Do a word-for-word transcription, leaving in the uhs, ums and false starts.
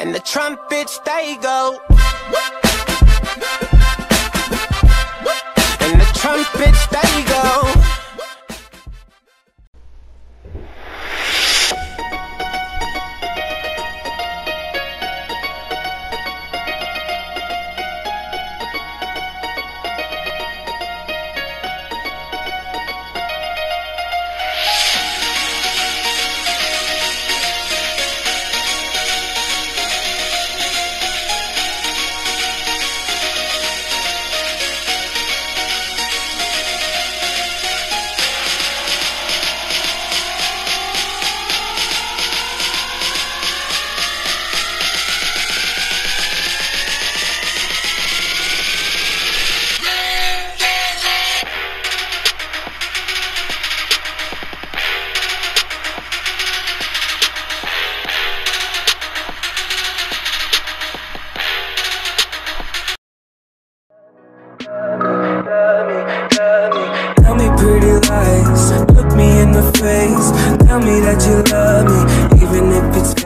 and the trumpets they go, and the trumpets they go. Tell me pretty lies, look me in the face. Tell me that you love me, even if it's